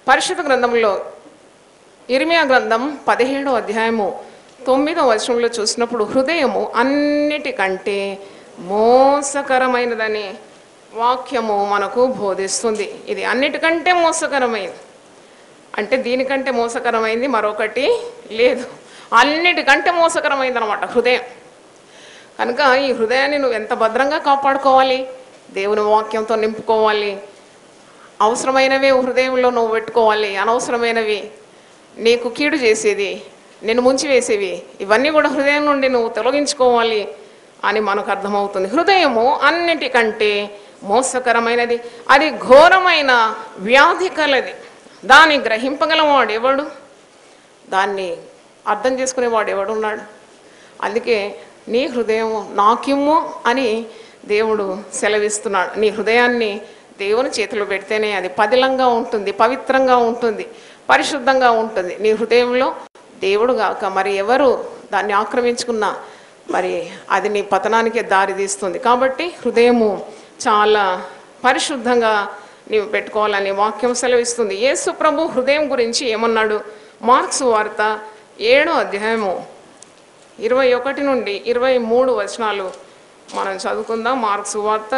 పరిశుద్ధ గ్రంథంలో ఇర్మియా గ్రంథం 17వ అధ్యాయము 9వ వచనంలో చూసినప్పుడు హృదయము అన్నిటికంటే మోసకరమైనదని వాక్యము మనకు బోధిస్తుంది. ఇది అన్నిటికంటే మోసకరమైనది అంటే దీనికంటే మోసకరమైంది మరొకటి లేదు. అన్నిటికంటే మోసకరమైంది అనమాట హృదయం. కనుక ఈ హృదయాన్ని నువ్వు ఎంత భద్రంగా కాపాడుకోవాలి, దేవుని వాక్యంతో నింపుకోవాలి. అవసరమైనవి హృదయంలో నువ్వు పెట్టుకోవాలి, అనవసరమైనవి నీకు కీడు చేసేది, నిన్ను ముంచివేసేవి ఇవన్నీ కూడా హృదయం నుండి నువ్వు తొలగించుకోవాలి అని మనకు అర్థమవుతుంది. హృదయము అన్నిటికంటే మోసకరమైనది, అది ఘోరమైన వ్యాధి కలది. దాన్ని గ్రహింపగలవాడు ఎవడు, దాన్ని అర్థం చేసుకునేవాడు ఎవడున్నాడు? అందుకే నీ హృదయం నాకిమ్ము అని దేవుడు సెలవిస్తున్నాడు. నీ హృదయాన్ని దేవుని చేతిలో పెడితేనే అది పదిలంగా ఉంటుంది, పవిత్రంగా ఉంటుంది, పరిశుద్ధంగా ఉంటుంది. నీ హృదయంలో దేవుడు గాక మరి ఎవరు దాన్ని ఆక్రమించుకున్నా మరి అది నీ పతనానికే దారి తీస్తుంది. కాబట్టి హృదయము చాలా పరిశుద్ధంగా నీవు పెట్టుకోవాలని వాక్యం సెలవిస్తుంది. యేసు ప్రభు హృదయం గురించి ఏమన్నాడు? మార్క్స్ వార్త 7వ అధ్యాయము 21 నుండి 23 వచనాలు మనం చదువుకుందాం. మార్క్స్ వార్త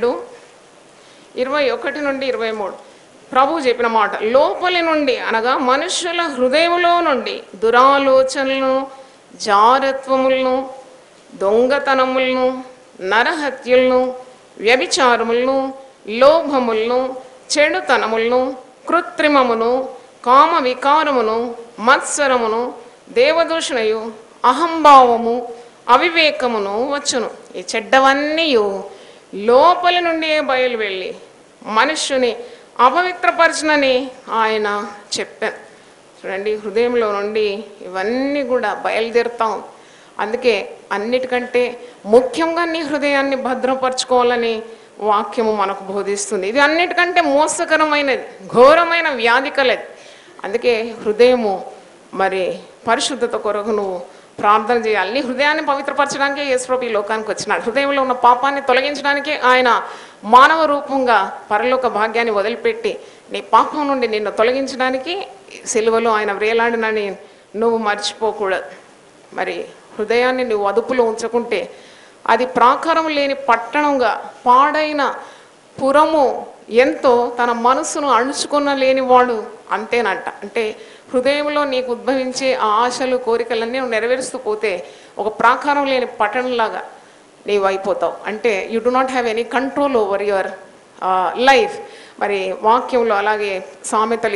7:21 నుండి 23 ప్రభు చెప్పిన మాట, లోపలి నుండి అనగా మనుషుల హృదయంలో నుండి దురాలోచనలను, జారత్వములను, దొంగతనములను, నరహత్యలను, వ్యభిచారములను, లోభములను, చెడుతనములను, కృత్రిమమును, కామ వికారమును, మత్సరమును, దేవదూషణయు, అహంభావము, అవివేకమును వచ్చును. ఈ చెడ్డవన్నీ లోపలి నుండి బయలు వెళ్ళి మనుష్యుని అపవిత్రపరచునని ఆయన చెప్పారు. చూడండి, హృదయంలో నుండి ఇవన్నీ కూడా బయలుదేరుతాం. అందుకే అన్నిటికంటే ముఖ్యంగా నీ హృదయాన్ని భద్రపరచుకోవాలని వాక్యము మనకు బోధిస్తుంది. ఇది అన్నిటికంటే మోసకరమైనది, ఘోరమైన వ్యాధి కలది. అందుకే హృదయము మరి పరిశుద్ధత కొరకు నువ్వు ప్రార్థన చేయాలి. నీ హృదయాన్ని పవిత్రపరచడానికే యేసుప్రభు ఈ లోకానికి వచ్చినాడు. హృదయంలో ఉన్న పాపాన్ని తొలగించడానికే ఆయన మానవ రూపంగా పరలోక భాగ్యాన్ని వదిలిపెట్టి నీ పాపం నుండి నిన్ను తొలగించడానికి సిలువలో ఆయన వేలాడినని నువ్వు మర్చిపోకూడదు. మరి హృదయాన్ని నువ్వు అదుపులో ఉంచుకుంటే అది ప్రాకారం లేని పట్టణంగా, పాడైన పురము ఎంతో తన మనసును అణుచుకున్న లేనివాడు అంతేనంట. అంటే హృదయంలో నీకు ఉద్భవించే ఆ ఆశలు, కోరికలన్నీ నువ్వు నెరవేరుస్తూ పోతే ఒక ప్రాకారం లేని పట్టణంలాగా నీవు అయిపోతావు. అంటే you do not have any control over your life. మరి వాక్యంలో అలాగే సామెతలు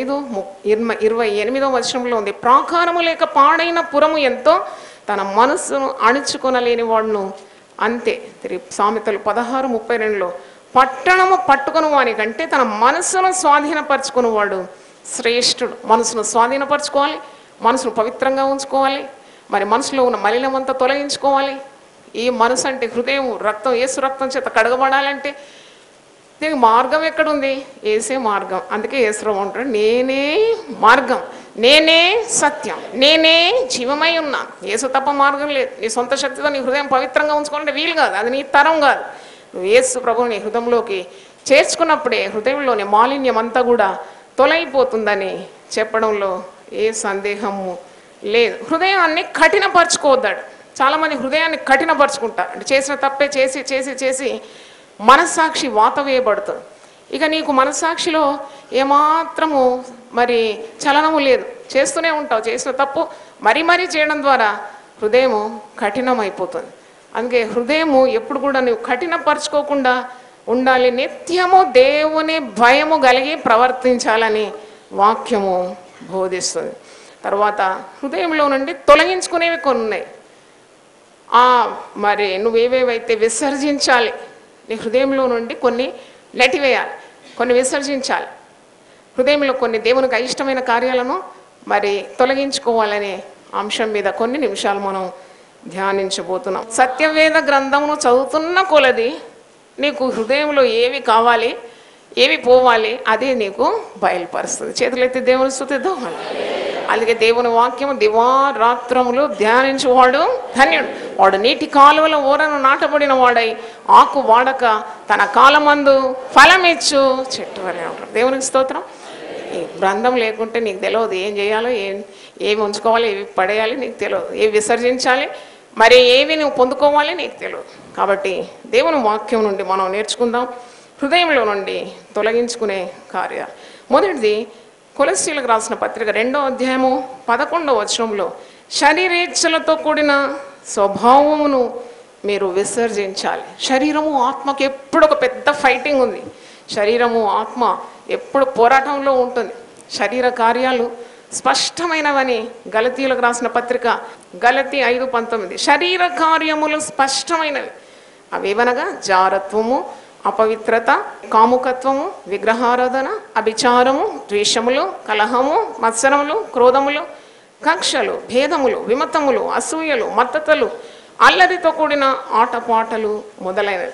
25:28 వచనంలో ఉంది, ప్రాకారము లేక పాడైన పురము ఎంతో తన మనస్సును అణుచుకొనలేని వాడును అంతే. సామెతలు 16:32లో పట్టణము పట్టుకుని వానికంటే తన మనస్సును స్వాధీనపరచుకుని వాడు శ్రేష్ఠుడు. మనసును స్వాధీనపరచుకోవాలి, మనసును పవిత్రంగా ఉంచుకోవాలి, మరి మనసులో ఉన్న మలినమంతా తొలగించుకోవాలి. ఈ మనసు అంటే హృదయం రక్తం, యేసు రక్తం చేత కడగబడాలంటే దీనికి మార్గం ఎక్కడుంది? యేసే మార్గం. అందుకే యేసురావు అంటాడు, నేనే మార్గం, నేనే సత్యం, నేనే జీవమై ఉన్నాను. యేసు తప్ప మార్గం లేదు. నీ సొంత శక్తితో నీ హృదయం పవిత్రంగా ఉంచుకోవాలంటే వీలు కాదు, అది నీ తరం కాదు. నువ్వు యేసు ప్రభువు నీ హృదయంలోకి చేర్చుకున్నప్పుడే హృదయంలోని మాలిన్యం అంతా కూడా తొలగిపోతుందని చెప్పడంలో ఏ సందేహము లేదు. హృదయాన్ని కఠినపరచుకోవద్దాడు. చాలామంది హృదయాన్ని కఠినపరుచుకుంటారు. అంటే చేసిన తప్పే చేసి చేసి చేసి మనస్సాక్షి వాత వేయబడుతుంది. ఇక నీకు మనస్సాక్షిలో ఏమాత్రము మరి చలనము లేదు, చేస్తూనే ఉంటావు. చేసిన తప్పు మరీ మరీ చేయడం ద్వారా హృదయము కఠినమైపోతుంది. అందుకే హృదయము ఎప్పుడు కూడా నువ్వు కఠినపరచుకోకుండా ఉండాలి. నిత్యము దేవుని భయము కలిగి ప్రవర్తించాలని వాక్యము బోధిస్తుంది. తర్వాత హృదయంలో నుండి తొలగించుకునేవి కొన్ని ఉన్నాయి. మరి నువ్వేవేవైతే విసర్జించాలి, నీ హృదయంలో నుండి కొన్ని నెటివేయాలి, కొన్ని విసర్జించాలి. హృదయంలో కొన్ని దేవునికి అయిష్టమైన కార్యాలను మరి తొలగించుకోవాలనే అంశం మీద కొన్ని నిమిషాలు మనం ధ్యానించబోతున్నాం. సత్యవేద గ్రంథమును చదువుతున్న కొలది నీకు హృదయంలో ఏవి కావాలి, ఏవి పోవాలి, అది నీకు బయలుపరుస్తుంది. చేతులెత్తి దేవుని స్తుతిద్దాం. అందుకే దేవుని వాక్యము దివారాత్రములు ధ్యానించువాడు ధన్యుడు. వాడు నీటి కాలువల ఓరను నాటబడిన వాడై ఆకు వాడక తన కాలమందు ఫలమిచ్చు చెట్టు వలె ఉంటాడు. దేవునికి స్తోత్రం. ఈ గ్రంథం లేకుంటే నీకు తెలియదు ఏం చేయాలో, ఏమి ఉంచుకోవాలి, ఏవి పడేయాలి నీకు తెలియదు, ఏవి విసర్జించాలి, మరి ఏవి నువ్వు పొందుకోవాలి నీకు తెలియదు. కాబట్టి దేవుని వాక్యం నుండి మనం నేర్చుకుందాం, హృదయంలో నుండి తొలగించుకునే కార్యాలు. మొదటిది కొలస్సీలకు రాసిన పత్రిక 2వ అధ్యాయము 11వ వచనంలో శరీరేచ్ఛలతో కూడిన స్వభావమును మీరు విసర్జించాలి. శరీరము ఆత్మకి ఎప్పుడు ఒక పెద్ద ఫైటింగ్ ఉంది. శరీరము ఆత్మ ఎప్పుడు పోరాటంలో ఉంటుంది. శరీర కార్యాలు స్పష్టమైనవని గలతీయులకు రాసిన పత్రిక గలతీ 5:19 శరీర కార్యములు స్పష్టమైనవి. అవేవనగా జారత్వము, అపవిత్రత, కాముకత్వము, విగ్రహారాధన, అభిచారము, ద్వేషములు, కలహము, మత్సరములు, క్రోధములు, కక్షలు, భేదములు, విమతములు, అసూయలు, మత్తతలు, అల్లరితో కూడిన ఆటపాటలు మొదలైనవి.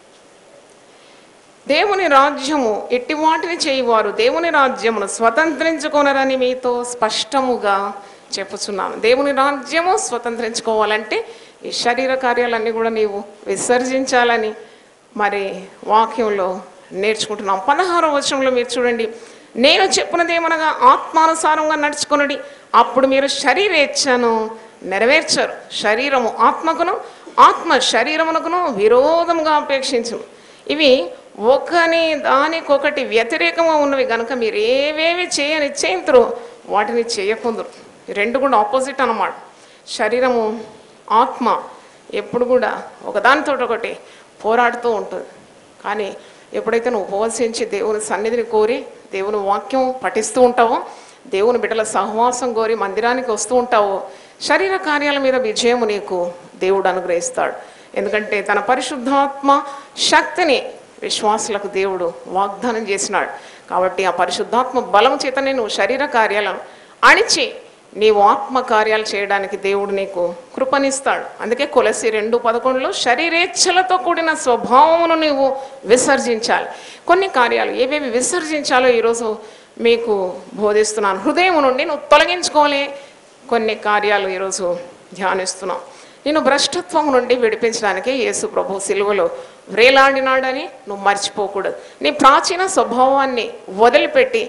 దేవుని రాజ్యము ఎట్టి వాటిని చేయువారు దేవుని రాజ్యమును స్వతంత్రించుకొనరని మీతో స్పష్టముగా చెప్పుచున్నాను. దేవుని రాజ్యము స్వతంత్రించుకోవాలంటే ఈ శరీర కార్యాలన్నీ కూడా నీవు విసర్జించాలని మరి వాక్యంలో నేర్చుకుంటున్నాం. 16వ వచనంలో మీరు చూడండి, నేను చెప్పినదేమనగా ఆత్మానుసారంగా నడుచుకొనుడి, అప్పుడు మీరు శరీరేచ్ఛను నెరవేర్చరు. శరీరము ఆత్మకును, ఆత్మ శరీరమునకును విరోధముగా అపేక్షించును. ఇవి ఒకని దానికొకటి వ్యతిరేకంగా ఉన్నవి కనుక మీరు ఏవేవి చేయనిచ్చేంతరో వాటిని చేయకుందరు. రెండు కూడా ఆపోజిట్ అన్నమాట. శరీరము ఆత్మ ఎప్పుడు కూడా ఒకదానితో ఒకటి పోరాడుతూ ఉంటుంది. కానీ ఎప్పుడైతే నువ్వు ఉపవసించి దేవుని సన్నిధిని కోరి దేవుని వాక్యం పఠిస్తూ ఉంటావో, దేవుని బిడ్డల సహవాసం కోరి మందిరానికి వస్తూ ఉంటావో, శరీర కార్యాల మీద విజయము నీకు దేవుడు అనుగ్రహిస్తాడు. ఎందుకంటే తన పరిశుద్ధాత్మ శక్తిని విశ్వాసులకు దేవుడు వాగ్దానం చేసినాడు. కాబట్టి ఆ పరిశుద్ధాత్మ బలం చేతనే నువ్వు శరీర కార్యాలను అణిచి నీవు ఆత్మ కార్యాలు చేయడానికి దేవుడు నీకు కృపనిస్తాడు. అందుకే కొలస్సీ 2:11 శరీరేచ్ఛలతో కూడిన స్వభావమును నీవు విసర్జించాలి. కొన్ని కార్యాలు ఏవేవి విసర్జించాలో ఈరోజు మీకు బోధిస్తున్నాను. హృదయం నుండి నువ్వు తొలగించుకోలే కొన్ని కార్యాలు ఈరోజు ధ్యానిస్తున్నాం. నేను భ్రష్టత్వం నుండి విడిపించడానికి యేసు ప్రభు సిలువలో వ్రేలాడినాడని నువ్వు మర్చిపోకూడదు. నీ ప్రాచీన స్వభావాన్ని వదిలిపెట్టి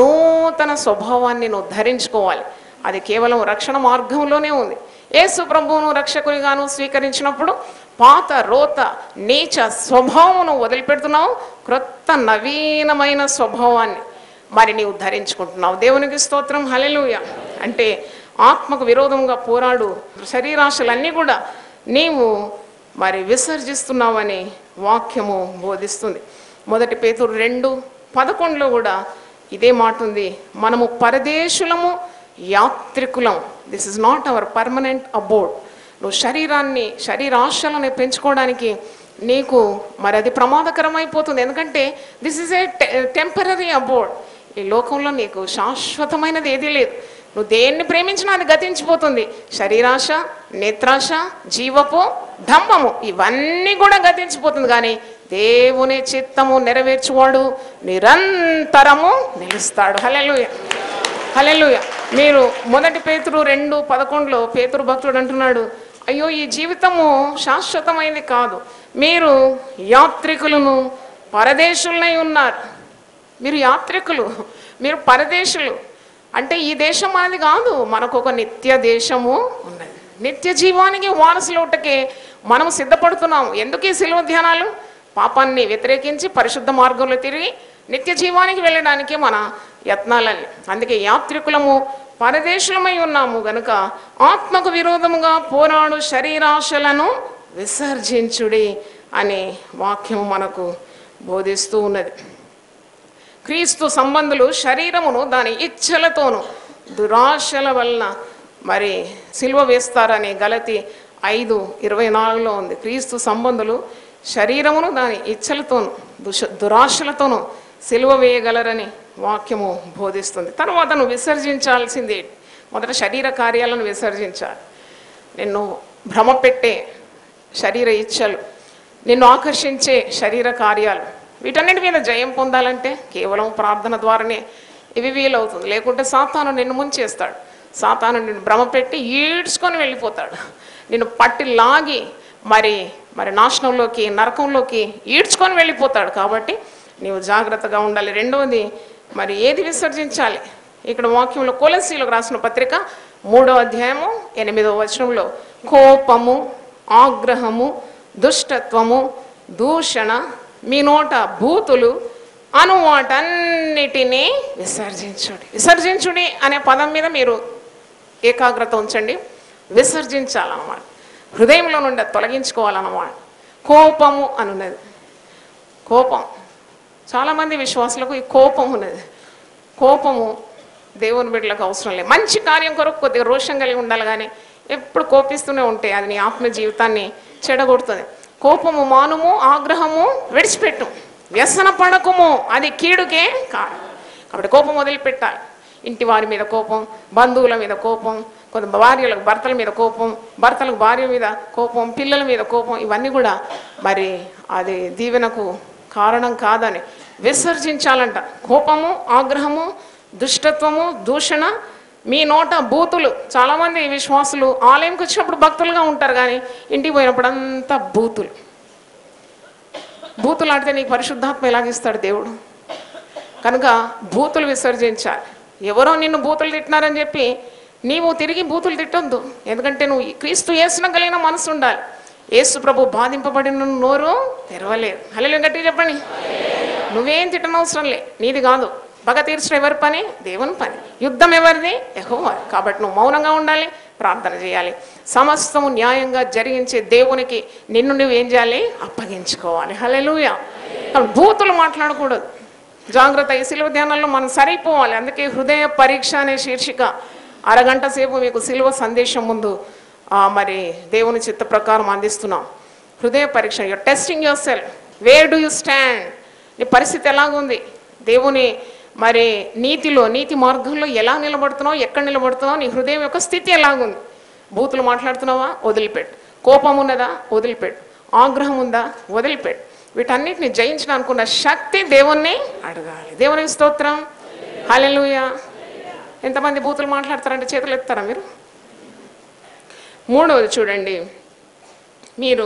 నూతన స్వభావాన్ని నువ్వు ధరించుకోవాలి. అది కేవలం రక్షణ మార్గంలోనే ఉంది. యేసు ప్రభువును రక్షకునిగాను స్వీకరించినప్పుడు పాత రోత నీచ స్వభావమును వదిలిపెడుతున్నావు, క్రొత్త నవీనమైన స్వభావాన్ని మరి నీవు ధరించుకుంటున్నావు. దేవునికి స్తోత్రం, హల్లెలూయా. అంటే ఆత్మకు విరోధంగా పోరాడు శరీరాశలన్నీ కూడా నీవు మరి విసర్జిస్తున్నావని వాక్యము బోధిస్తుంది. 1 పేతురు 2:11 కూడా ఇదే మాట ఉంది. మనము పరదేశులము, యాత్రికులం. This is not our permanent abode. నువ్వు శరీరాశలను పెంచుకోవడానికి నీకు మరి అది ప్రమాదకరమైపోతుంది. ఎందుకంటే this is a temporary abode. ఈ లోకంలో నీకు శాశ్వతమైనది ఏదీ లేదు. నువ్వు దేన్ని ప్రేమించినా అది గతించిపోతుంది. శరీరాశ, నేత్రాశ, జీవపు డంబము ఇవన్నీ కూడా గతించిపోతుంది. కానీ దేవుని చిత్తము నెరవేర్చువాడు నిరంతరము నిలుస్తాడు. హల్లెలూయా, హల్లెలూయా. మీరు 1 పేతురు 2:11 పేతురు భక్తుడు అంటున్నాడు, అయ్యో ఈ జీవితము శాశ్వతమైనది కాదు, మీరు యాత్రికులను పరదేశులనై ఉన్నారు. మీరు యాత్రికులు, మీరు పరదేశులు. అంటే ఈ దేశం అనేది కాదు, మనకు ఒక నిత్య దేశము ఉన్నది. నిత్య జీవానికి వారసులవుటకే మనం సిద్ధపడుతున్నాము. ఎందుకు ఈ శిలువ ధ్యానాలు? పాపాన్ని వ్యతిరేకించి పరిశుద్ధ మార్గంలో తిరిగి నిత్య జీవానికి వెళ్ళడానికి మన యత్నాలని. అందుకే యాత్రికులము పరదేశులమై ఉన్నాము గనుక ఆత్మకు విరోధముగా పోరాడు శరీరాశలను విసర్జించుడి అనే వాక్యము మనకు బోధిస్తూ ఉన్నది. క్రీస్తు సంబంధులు శరీరమును దాని ఇచ్ఛలతోనూ దురాశల వలన మరి సిలువ వేస్తారని గలతీ 5:24 ఉంది. క్రీస్తు సంబంధులు శరీరమును దాని ఇచ్ఛలతోనూ దురాశలతోనూ సిలువ వేయగలరని వాక్యము బోధిస్తుంది. తర్వాత నువ్వు విసర్జించాల్సింది మొదట శరీర కార్యాలను విసర్జించాలి. నిన్ను భ్రమ పెట్టే శరీర ఇచ్ఛలు, నిన్ను ఆకర్షించే శరీర కార్యాలు, వీటన్నిటి మీద జయం పొందాలంటే కేవలం ప్రార్థన ద్వారానే ఇవి వీలవుతుంది. లేకుంటే సాతాను నిన్ను ముంచేస్తాడు. సాతాను నిన్ను భ్రమ పెట్టి ఈడ్చుకొని వెళ్ళిపోతాడు. నిన్ను పట్టి లాగి మరి నాశనంలోకి, నరకంలోకి ఈడ్చుకొని వెళ్ళిపోతాడు. కాబట్టి నీవు జాగ్రత్తగా ఉండాలి. రెండవది మరి ఏది విసర్జించాలి? ఇక్కడ వాక్యంలో కొలస్సీలకు రాసిన పత్రిక 3వ అధ్యాయము 8వ వచనంలో కోపము, ఆగ్రహము, దుష్టత్వము, దూషణ, మీ నోట బూతులు అను వాటన్నిటినీ విసర్జించుడి. విసర్జించుడి అనే పదం మీద మీరు ఏకాగ్రత ఉంచండి. విసర్జించాలన్నమాట, హృదయంలో నుండి తొలగించుకోవాలన్నమాట. కోపము అనున్నది. కోపం చాలామంది విశ్వాసులకు ఈ కోపం ఉన్నది. కోపము దేవుని బిడ్డలకు అవసరం లేదు. మంచి కార్యం కొరకు కొద్దిగా రోషం కలిగి ఉండాలి, కానీ ఎప్పుడు కోపిస్తూనే ఉంటే అది నీ ఆత్మ జీవితాన్ని చెడగొడుతుంది. కోపము మానుము, ఆగ్రహము విడిచిపెట్టు, వ్యసన పడకుము, అది కీడుకే కాదు. కాబట్టి కోపం వదిలిపెట్టాలి. ఇంటి వారి మీద కోపం, బంధువుల మీద కోపం, కొంత భార్యలకు భర్తల మీద కోపం, భర్తలకు భార్య మీద కోపం, పిల్లల మీద కోపం, ఇవన్నీ కూడా మరి అది దీవెనకు కారణం కాదని విసర్జించాలంట. కోపము, ఆగ్రహము, దుష్టత్వము, దూషణ, మీ నోట బూతులు. చాలామంది విశ్వాసులు ఆలయంకి వచ్చినప్పుడు భక్తులుగా ఉంటారు, కానీ ఇంటికి పోయినప్పుడు అంతా బూతులు. బూతులు ఆడితే నీకు పరిశుద్ధాత్మ ఎలాగిస్తాడు దేవుడు? కనుక బూతులు విసర్జించాలి. ఎవరో నిన్ను బూతులు తిట్టినారని చెప్పి నీవు తిరిగి బూతులు తిట్టొద్దు. ఎందుకంటే నువ్వు క్రీస్తు యేసున కలిగిన మనసు ఉండాలి. యేసు ప్రభు బాధింపబడిన నోరు తెరవలేదు. హల్లెలూయా గట్టిగా చెప్పండి. నువ్వేం తిట్టనవసరం లే, నీది కాదు. పగ తీర్చడం ఎవరి పని? దేవుని పని. యుద్ధం ఎవరిది? యెహోవాది. కాబట్టి నువ్వు మౌనంగా ఉండాలి, ప్రార్థన చేయాలి. సమస్తము న్యాయంగా జరిగించే దేవునికి నిన్ను నువ్వు ఏం చేయాలి? అప్పగించుకోవాలి. హల్లెలూయా. బూతులు మాట్లాడకూడదు. జాగ్రత్త. ఈ సిలువ ధ్యానంలో మనం సరిపోవాలి. అందుకే హృదయ పరీక్ష అనే శీర్షిక అరగంట సేపు మీకు సిలువ సందేశం ముందు మరి దేవుని చిత్త ప్రకారం అందిస్తున్నాం. హృదయ పరీక్ష. You're testing yourself. Where do you stand? నీ పరిస్థితి ఎలాగుంది? దేవుని మరి నీతిలో, నీతి మార్గంలో ఎలా నిలబడుతున్నావు, ఎక్కడ నిలబడుతున్నావు, నీ హృదయం యొక్క స్థితి ఎలాగుంది? బూతులు మాట్లాడుతున్నావా? వదిలిపెట్టు. కోపం ఉన్నదా? వదిలిపెట్టు. ఆగ్రహం ఉందా? వదిలిపెట్టు. వీటన్నిటిని జయించడానుకున్న శక్తి దేవుణ్ణి అడగాలి. దేవునికి స్తోత్రం. హల్లెలూయా. ఎంతమంది బూతులు మాట్లాడతారంటే చేతులు ఎత్తారా మీరు? 3వది చూడండి, మీరు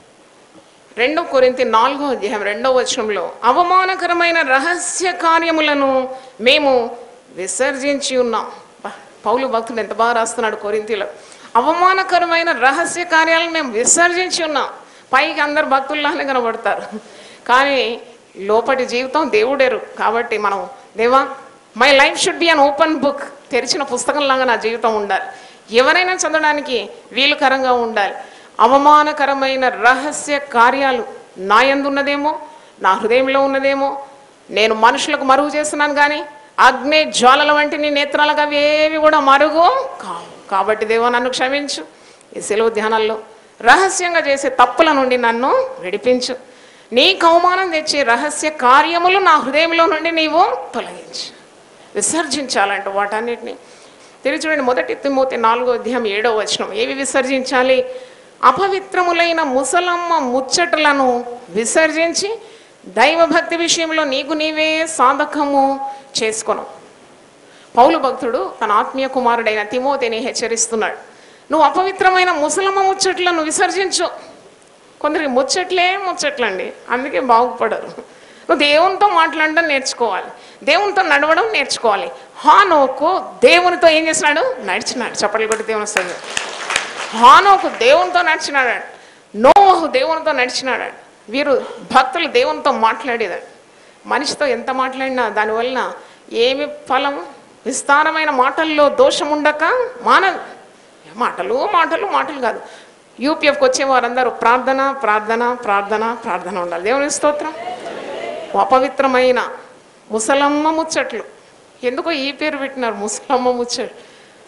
2 కొరింథీ 4వ అధ్యాయం 2వ వచనంలో అవమానకరమైన రహస్య కార్యములను మేము విసర్జించి ఉన్నాం. పౌలు భక్తుడు ఎంత బాగా రాస్తున్నాడు కొరింథీలో. అవమానకరమైన రహస్య కార్యాలను మేము విసర్జించి ఉన్నాం. పైకి అందరు భక్తుల్లానే కనబడతారు, కానీ లోపటి జీవితం దేవుడెరు. కాబట్టి మనం దేవా, my life should be an open book. తెరిచిన పుస్తకంలాగా నా జీవితం ఉండాలి. ఎవరైనా చదవడానికి వీలుకరంగా ఉండాలి. అవమానకరమైన రహస్య కార్యాలు నా యందు ఉన్నదేమో, నా హృదయంలో ఉన్నదేమో, నేను మనుషులకు మరుగు చేస్తున్నాను, కానీ అగ్ని జ్వాలల వంటి నీ నేత్రాలకు అవి ఏవి కూడా మరుగు కావు. కాబట్టి దేవా నన్ను క్షమించు. ఈ సెలవు ధ్యానాల్లో రహస్యంగా చేసే తప్పుల నుండి నన్ను విడిపించు. నీకు అవమానం తెచ్చే రహస్య కార్యములు నా హృదయంలో నుండి నీవు తొలగించు. విసర్జించాలంట వాటన్నిటిని. తిరిగి చూడండి, 1 తిమోతి 4వ అధ్యాయం 7వ వచనం. ఏవి విసర్జించాలి? అపవిత్రములైన ముసలమ్మ ముచ్చటలను విసర్జించి దైవభక్తి విషయంలో నీకు నీవే సాధకము చేసుకొను. పౌలు భక్తుడు తన ఆత్మీయ కుమారుడైన తిమోతిని హెచ్చరిస్తున్నాడు. నువ్వు అపవిత్రమైన ముసలమ్మ ముచ్చట్లను విసర్జించు. కొందరికి ముచ్చట్లండి, అందుకే బాగుపడరు. నువ్వు దేవునితో మాట్లాడడం నేర్చుకోవాలి, దేవునితో నడవడం నేర్చుకోవాలి. హానోకు దేవునితో ఏం చేసినాడు? నడిచినాడు. చప్పట్లు కొట్టి దేవుని వస్తుంది. హానోకు దేవునితో నడిచినాడు. నోవహు దేవునితో నడిచినాడు. వీరు భక్తులు దేవునితో మాట్లాడేదాడు. మనిషితో ఎంత మాట్లాడినా దానివలన ఏమి ఫలం? విస్తారమైన మాటల్లో దోషం ఉండక మానదు. మాటలు మాటలు మాటలు కాదు. యూపీఎఫ్కి వచ్చే వారందరూ ప్రార్థన ప్రార్థన ప్రార్థన ప్రార్థన ఉండాలి. దేవుని స్తోత్రం. అపవిత్రమైన ముసలమ్మ ముచ్చట్లు. ఎందుకో ఈ పేరు పెట్టినారు, ముసలమ్మ ముచ్చట్లు.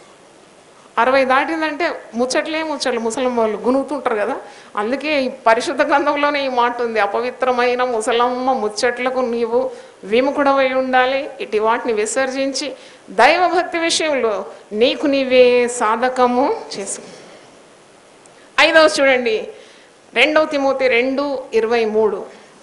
60 దాటిందంటే ముచ్చట్లే ముచ్చట్లు. ముసలమ్మ వాళ్ళు గునుగుతుంటారు కదా, అందుకే ఈ పరిశుద్ధ గ్రంథంలోనే ఈ మాట ఉంది. అపవిత్రమైన ముసలమ్మ ముచ్చట్లకు నీవు విముఖుడవై ఉండాలి. ఇటు వాటిని విసర్జించి దైవభక్తి విషయంలో నీకు నీవే సాధకము చేసు. 5వ చూడండి, 2 తిమోతి 2:23.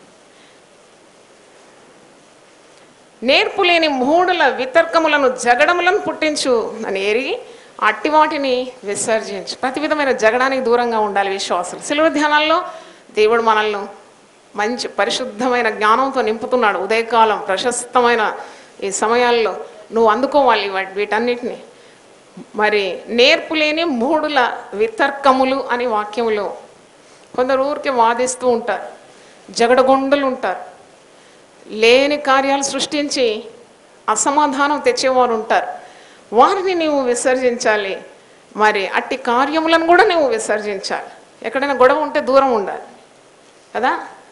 నేర్పులేని మూఢుల వితర్కములను జగడములను పుట్టించు అని ఎరిగి అట్టి వాటిని విసర్జించు. ప్రతి విధమైన జగడానికి దూరంగా ఉండాలి విశ్వాసులు. సిలువ ధ్యానాల్లో దేవుడు మనల్ని మంచి పరిశుద్ధమైన జ్ఞానంతో నింపుతున్నాడు. ఉదయకాలం ప్రశస్తమైన ఈ సమయాల్లో నువ్వు అందుకోవాలి వీటన్నిటిని. మరి నేర్పు లేని మూఢుల వితర్కములు అని వాక్యములో కొందరు ఊరికే వాదిస్తూ ఉంటారు, జగడగొండలు ఉంటారు, లేని కార్యాలు సృష్టించి అసమాధానం తెచ్చేవారు ఉంటారు. వారిని నీవు విసర్జించాలి. మరి అట్టి కార్యములను కూడా నువ్వు విసర్జించాలి. ఎక్కడైనా గొడవ ఉంటే దూరం ఉండాలి కదా.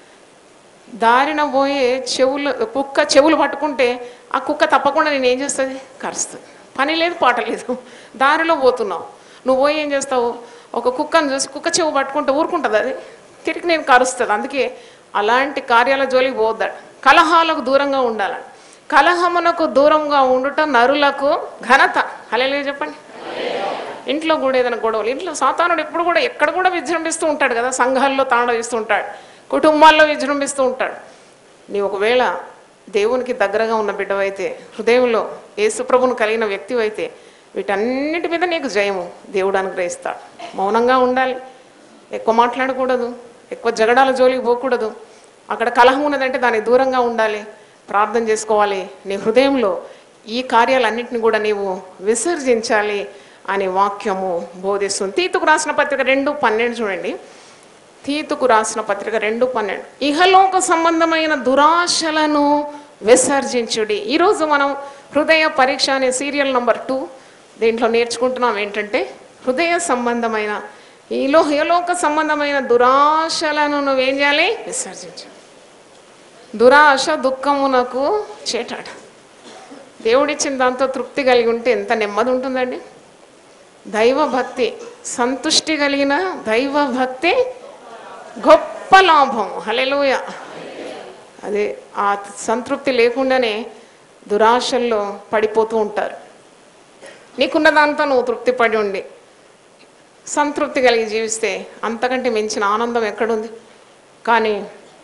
దారిన పోయే కుక్క చెవులు పట్టుకుంటే ఆ కుక్క తప్పకుండా నేను ఏం చేస్తుంది, కరుస్తుంది. పని లేదు పాట లేదు, దారిలో పోతున్నావు, నువ్వు పోయి ఏం చేస్తావు, ఒక కుక్కను చూసి కుక్క చెవు పట్టుకుంటే ఊరుకుంటుంది, అది తిరిగి నేను కరుస్తుంది. అందుకే అలాంటి కార్యాల జోలికి పోద్దాడు. కలహాలకు దూరంగా ఉండాలి. కలహమునకు దూరంగా ఉండుట నరులకు ఘనత. హల్లెలూయా చెప్పండి. ఇంట్లో కూడా ఏదైనా గొడవలు, ఇంట్లో సాతానుడు ఎప్పుడు కూడా ఎక్కడ కూడా విజృంభిస్తూ ఉంటాడు కదా. సంఘాల్లో తాండవిస్తూ ఉంటాడు, కుటుంబాల్లో విజృంభిస్తూ ఉంటాడు. నీ ఒకవేళ దేవునికి దగ్గరగా ఉన్న బిడ్డవైతే, హృదయంలో యేసుప్రభును కలిగిన వ్యక్తివైతే, వీటన్నిటి మీద నీకు జయము దేవుడు అనుగ్రహిస్తాడు. మౌనంగా ఉండాలి, ఎక్కువ మాట్లాడకూడదు, ఎక్కువ జగడాల జోలికి పోకూడదు. అక్కడ కలహం ఉన్నదంటే దానికి దూరంగా ఉండాలి, ప్రార్థన చేసుకోవాలి. నీ హృదయంలో ఈ కార్యాలన్నింటినీ కూడా నీవు విసర్జించాలి అనే వాక్యము బోధిస్తుంది. తీతుకు రాసిన పత్రిక 2:12 చూడండి. తీతుకు రాసిన పత్రిక 2:12. ఇహలోక సంబంధమైన దురాశలను విసర్జించుడి. ఈరోజు మనం హృదయ పరీక్ష అనే సీరియల్ నంబర్ 2 దీంట్లో నేర్చుకుంటున్నాం. ఏంటంటే హృదయ సంబంధమైన ఇహలోక సంబంధమైన దురాశలను నువ్వేం చేయాలి, విసర్జించాలి. దురాశ దుఃఖమునకు చేటాడు. దేవుడిచ్చిన దాంతో తృప్తి కలిగి ఉంటే ఎంత నెమ్మది ఉంటుందండి. దైవభక్తి, సంతుష్టి కలిగిన దైవభక్తి గొప్ప లాభం. హల్లెలూయా. అదే ఆ సంతృప్తి లేకుండానే దురాశల్లో పడిపోతూ ఉంటారు. నీకున్న దాంతో నువ్వు తృప్తి పడి ఉండి సంతృప్తి కలిగి జీవిస్తే అంతకంటే మించిన ఆనందం ఎక్కడుంది. కానీ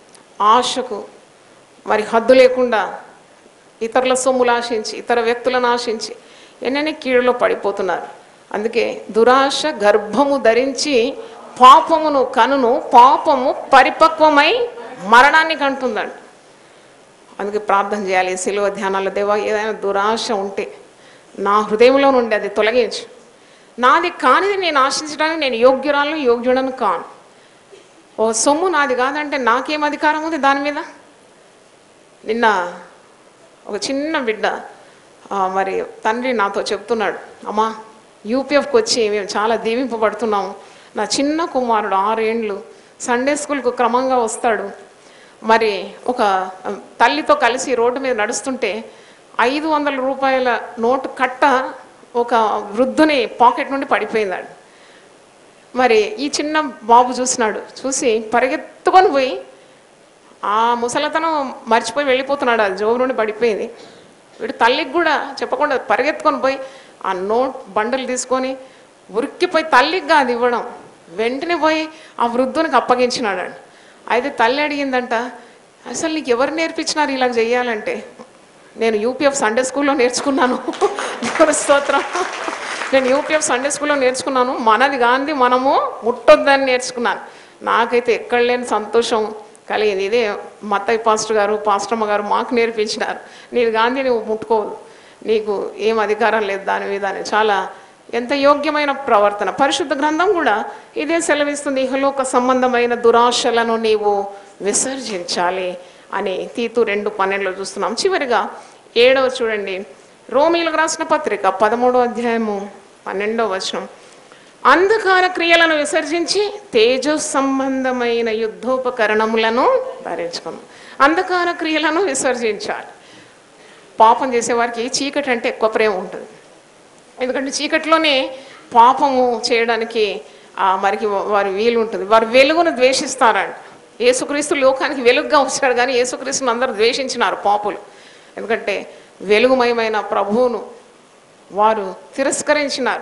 ఆశకు మరి హద్దు లేకుండా ఇతరుల సొమ్ములు ఆశించి, ఇతర వ్యక్తులను ఆశించి ఎన్నెన్ని కీడులో పడిపోతున్నారు. అందుకే దురాశ గర్భము ధరించి పాపమును కనును, పాపము పరిపక్వమై మరణాన్ని కంటుందండి. అందుకే ప్రార్థన చేయాలి శిలువ ధ్యానాల. దేవా, ఏదైనా దురాశ ఉంటే నా హృదయంలో నుండి అది తొలగించు. నాది కానిది నేను ఆశించడానికి నేను యోగ్యుడను కాను. ఓ సొమ్ము నాది కాదంటే నాకేం అధికారం ఉంది దాని మీద? నిన్న ఒక చిన్న బిడ్డ మరి తండ్రి నాతో చెప్తున్నాడు, అమ్మా యూపీఎఫ్కి వచ్చి మేము చాలా దీవింపబడుతున్నాము. నా చిన్న కుమారుడు 6 ఏండ్లు సండే స్కూల్కు క్రమంగా వస్తాడు. మరి ఒక తల్లితో కలిసి రోడ్డు మీద నడుస్తుంటే 500 రూపాయల నోటు కట్ట ఒక వృద్ధుని పాకెట్ నుండి పడిపోయిందాడు. మరి ఈ చిన్న బాబు చూసినాడు, చూసి పరిగెత్తుకొని పోయి ఆ ముసలతను మర్చిపోయి వెళ్ళిపోతున్నాడు, అది జోబు నుండి పడిపోయింది. వీడు తల్లికి కూడా చెప్పకుండా పరిగెత్తుకొని పోయి ఆ నోట్ బండలు తీసుకొని ఉరిక్కిపోయి తల్లికి కాదు ఇవ్వడం, వెంటనే పోయి ఆ వృద్ధునికి అప్పగించినాడు. అయితే తల్లి అడిగిందంట, అసలు నీకు ఎవరు నేర్పించినారు ఇలా చెయ్యాలంటే? నేను యూపీఎఫ్ సండే స్కూల్లో నేర్చుకున్నాను. దేవుని స్తోత్రం. నేను యూపీఎఫ్ సండే స్కూల్లో నేర్చుకున్నాను. మనది గాంధీ మనము ముట్టొద్దని నేర్చుకున్నాను. నాకైతే ఎక్కడ లేని సంతోషం కలిగింది. ఇదే మత్తయ్య పాస్టమ్మ గారు మాకు నేర్పించినారు. నీది గాంధీ నువ్వు ముట్టుకోవద్దు, నీకు ఏం అధికారం లేదు దాని మీద అని. చాలా ఎంత యోగ్యమైన ప్రవర్తన. పరిశుద్ధ గ్రంథం కూడా ఇదే సెలవిస్తుంది, ఇహలోక సంబంధమైన దురాశలను నీవు విసర్జించాలి అని తీతు 2:12 చూస్తున్నాం. చివరిగా 7వ చూడండి, రోమీలకు రాసిన పత్రిక 13వ అధ్యాయము 12వ వచనం. అంధకార క్రియలను విసర్జించి తేజో సంబంధమైన యుద్ధోపకరణములను ధరించుకున్నాం. అంధకార క్రియలను విసర్జించాలి. పాపం చేసేవారికి చీకటి అంటే ఎక్కువ ప్రేమ ఉంటుంది. ఎందుకంటే చీకటిలోనే పాపము చేయడానికి మరికి వారి వీలు ఉంటుంది. వారు వెలుగును ద్వేషిస్తారంట. యేసుక్రీస్తు లోకానికి వెలుగుగా వచ్చాడు, కానీ యేసుక్రీస్తుని అందరూ ద్వేషించినారు పాపులు. ఎందుకంటే వెలుగుమయమైన ప్రభువును వారు తిరస్కరించినారు.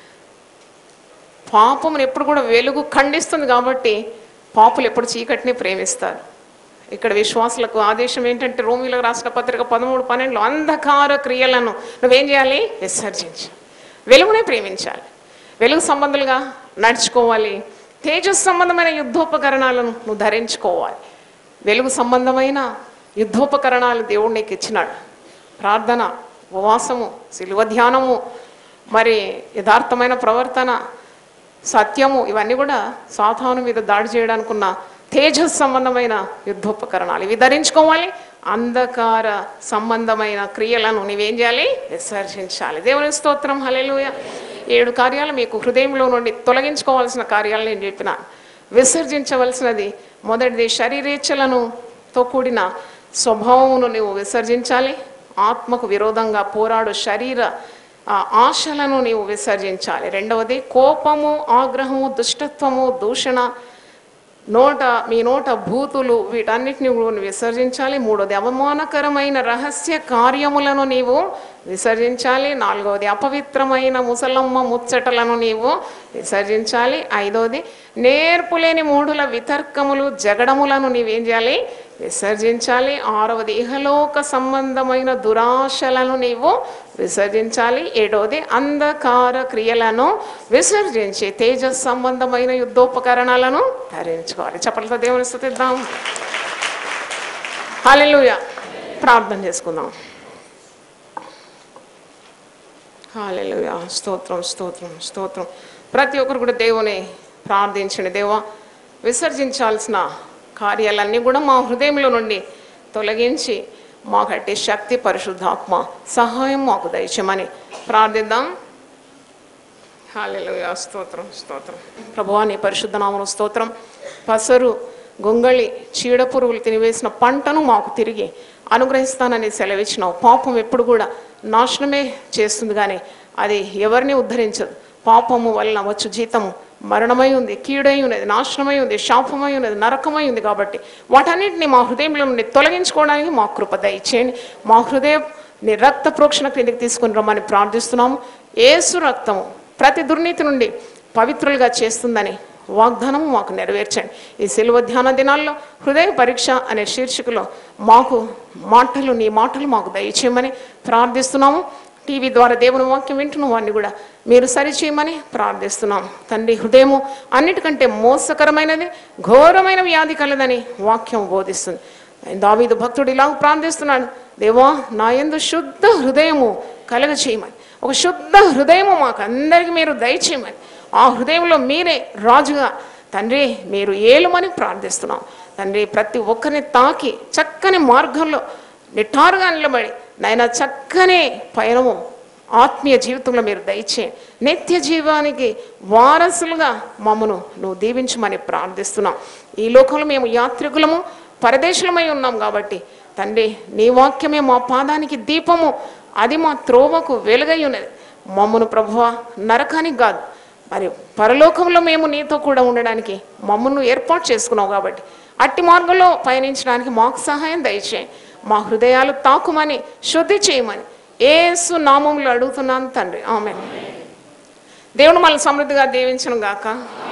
పాపమును ఎప్పుడు కూడా వెలుగు ఖండిస్తుంది కాబట్టి పాపులు ఎప్పుడు చీకటిని ప్రేమిస్తారు. ఇక్కడ విశ్వాసులకు ఆదేశం ఏంటంటే రోమీలకు రాసిన పత్రిక 13:12 అంధకార క్రియలను నువ్వేం చేయాలి, విసర్జించు, వెలుగునే ప్రేమించాలి, వెలుగు సంబంధులుగా నడుచుకోవాలి. తేజస్ సంబంధమైన యుద్ధోపకరణాలను నువ్వు ధరించుకోవాలి. వెలుగు సంబంధమైన యుద్ధోపకరణాలు దేవుడు నీకు ఇచ్చినాడు. ప్రార్థన, ఉపవాసము, శిలువ ధ్యానము, మరి యథార్థమైన ప్రవర్తన, సత్యము, ఇవన్నీ కూడా సాతాను మీద దాడి చేయడానికి ఉన్న తేజస్ సంబంధమైన యుద్ధోపకరణాలు. ఇవి ధరించుకోవాలి. అంధకార సంబంధమైన క్రియలను నీవేం చేయాలి? విసర్జించాలి. దేవుని స్తోత్రం, హల్లెలూయా. 7 కార్యాలు మీకు హృదయంలో నుండి తొలగించుకోవాల్సిన కార్యాలు నేను చెప్పినాను. విసర్జించవలసినది మొదటిది శరీరేచ్ఛలతో కూడిన స్వభావమును నీవు విసర్జించాలి. ఆత్మకు విరోధంగా పోరాడు శరీర ఆశలను నీవు విసర్జించాలి. రెండవది కోపము, ఆగ్రహము, దుష్టత్వము, దూషణ, మీ నోట బూతులు, వీటన్నిటిని నువ్వు విసర్జించాలి. మూడవది అవమానకరమైన రహస్య కార్యములను నీవు విసర్జించాలి. నాలుగవది అపవిత్రమైన ముసలమ్మ ముచ్చటలను నీవు విసర్జించాలి. ఐదవది నేర్పులేని మూఢుల వితర్కములు, జగడములను నీవేం చేయాలి? విసర్జించాలి. ఆరవది ఇహలోక సంబంధమైన దురాశలను నీవు విసర్జించాలి. ఏడవది అంధకార క్రియలను విసర్జించి తేజస్ సంబంధమైన యుద్ధోపకరణాలను ధరించుకోవాలి. చప్పట్లతో దేవుని స్తుతిద్దాం. హల్లెలూయా. ప్రార్థన చేసుకుందాం. హల్లెలూయా. స్తోత్రం, స్తోత్రం, స్తోత్రం. ప్రతి ఒక్కరు కూడా దేవుని ప్రార్థించండి. దేవా, విసర్జించాల్సిన కార్యాలన్నీ కూడా మా హృదయంలో నుండి తొలగించి మాకట్టి శక్తి, పరిశుద్ధాత్మ సహాయం మాకు దయచేయమని ప్రార్థిద్దాం. హల్లెలూయా. స్తోత్రం, స్తోత్రం. ప్రభువా, నీ పరిశుద్ధ నామమున స్తోత్రం. పసరు, గొంగళి, చీడపురుగులు తినివేసిన పంటను మాకు తిరిగి అనుగ్రహిస్తానని సెలవిచ్చినావు. పాపం ఎప్పుడు కూడా నాశనమే చేస్తుంది, కానీ అది ఎవరిని ఉద్ధరించదు. పాపము వలన వచ్చు జీతము మరణమై ఉంది, కీడై ఉన్నది, నాశనమై ఉంది, శాపమై ఉన్నది, నరకమై ఉంది. కాబట్టి వాటన్నిటిని మా హృదయంలో నుండి తొలగించుకోవడానికి మా కృప దయచేయండి. మా హృదయం నీ రక్త ప్రోక్షణ క్రిందికి తీసుకుని రమ్మని ప్రార్థిస్తున్నాము. యేసు రక్తము ప్రతి దుర్నీతి నుండి పవిత్రులుగా చేస్తుందని వాగ్దానము మాకు నెరవేర్చండి. ఈ శిలువ ధ్యాన దినాల్లో హృదయ పరీక్ష అనే శీర్షికలో మాకు నీ మాటలు మాకు దయచేయమని ప్రార్థిస్తున్నాము. టీవీ ద్వారా దేవుని వాక్యం వింటున్న వాడిని కూడా మీరు సరిచేయమని ప్రార్థిస్తున్నాం. తండ్రి, హృదయము అన్నిటికంటే మోసకరమైనది, ఘోరమైన వ్యాధి కలదని వాక్యం బోధిస్తుంది. దావీదు భక్తుడు ఇలా ప్రార్థిస్తున్నాడు, దేవా, నా యందు శుద్ధ హృదయము కలగ చేయమని. ఒక శుద్ధ హృదయము మాకు అందరికీ మీరు దయచేయమని, ఆ హృదయంలో మీరే రాజుగా తండ్రి మీరు ఏలుమని ప్రార్థిస్తున్నాం. తండ్రి, ప్రతి ఒక్కరిని తాకి చక్కని మార్గంలో నిటారుగా నిలబడి నాయన చక్కని పయనము ఆత్మీయ జీవితంలో మీరు దయచేయండి. నిత్య జీవానికి వారసులుగా మమ్మను నువ్వు దీవించమని ప్రార్థిస్తున్నాం. ఈ లోకంలో మేము యాత్రికులము, పరదేశులమై ఉన్నాం కాబట్టి తండ్రి, నీ వాక్యమే మా పాదానికి దీపము, అది మా త్రోవకు వెలుగై ఉన్నది. మమ్మను ప్రభువా నరకానికి కాదు, మరి పరలోకంలో మేము నీతో కూడా ఉండడానికి మమ్మల్ని ఏర్పాటు చేసుకున్నావు. కాబట్టి అట్టి మార్గంలో పయనించడానికి మాకు సహాయం దయచేయండి. మా హృదయాలు తాకుమని, శుద్ధి చేయమని యేసు నామములో అడుగుతున్నాను తండ్రి, ఆమేన్. దేవుడు మనల్ని సమృద్ధిగా దీవించును గాక.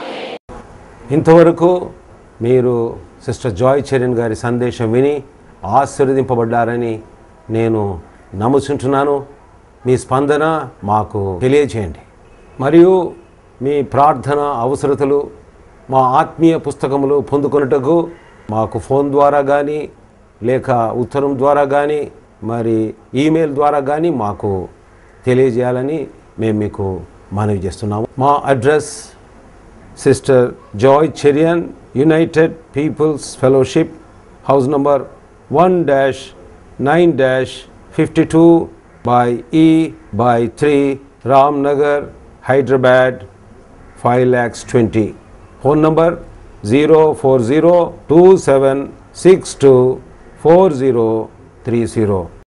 ఇంతవరకు మీరు సిస్టర్ జాయ్ చెరియన్ గారి సందేశం విని ఆశీర్వదింపబడ్డారని నేను నమ్ముచుంటున్నాను. మీ స్పందన మాకు తెలియజేయండి. మరియు మీ ప్రార్థన అవసరతలు, మా ఆత్మీయ పుస్తకములు పొందుకొనుటకు మాకు ఫోన్ ద్వారా కానీ, లేక ఉత్తరం ద్వారా కానీ, మరి ఈమెయిల్ ద్వారా కానీ మాకు తెలియజేయాలని మేము మీకు మనవి చేస్తున్నాము. మా address sister Joy Cherian, United Peoples Fellowship, house number 1-9-52/E/3, Ramnagar, Hyderabad 5,20,000. Phone number 04027624030.